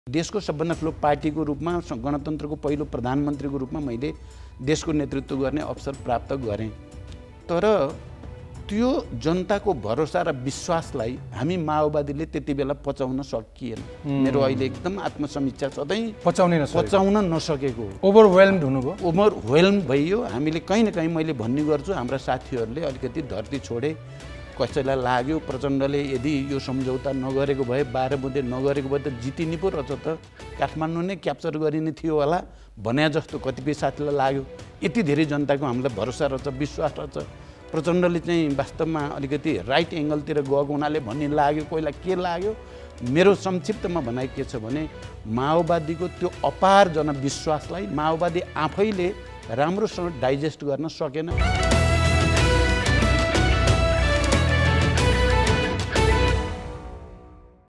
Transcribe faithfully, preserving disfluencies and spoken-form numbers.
देशको सबभन्दा ठुलो पार्टीको रूपमा गणतन्त्रको पहिलो प्रधानमन्त्रीको रूपमा मैले देशको नेतृत्व गर्ने अवसर प्राप्त गरेँ। तर त्यो जनताको भरोसा र विश्वासलाई हामी माओवादीले त्यति बेला पचाउन सकिएन। मेरो अहिले एकदम आत्मसमीक्षा सधैँ पचाउनै नसकेको पचाउन नसकेको ओभरवेल्म्ड हुनुभयो ओभरवेल्म भइयो। हामीले कहीँ न कहीँ मैले भन्ने गर्छु हाम्रा साथीहरूले अलिकति धरती छोडे। कसैलाई लाग्यो प्रचण्डले यदि यो सम्झौता नगरेको भए बाह्र बुँदे नगरेको भए त जितिने पो रहेछ त, काठमाडौँ नै क्याप्चर गरिने थियो होला भने जस्तो कतिपय साथीलाई लाग्यो। यति धेरै जनताको हामीलाई भरोसा रहेछ, विश्वास रहेछ। प्रचण्डले चाहिँ वास्तवमा अलिकति राइट एङ्गलतिर गएको हुनाले भन्ने लाग्यो, कोहीलाई के लाग्यो। मेरो संक्षिप्तमा भनाइ के छ भने माओवादीको त्यो अपार जनविश्वासलाई माओवादी आफैले राम्रोसँग डाइजेस्ट गर्न सकेन।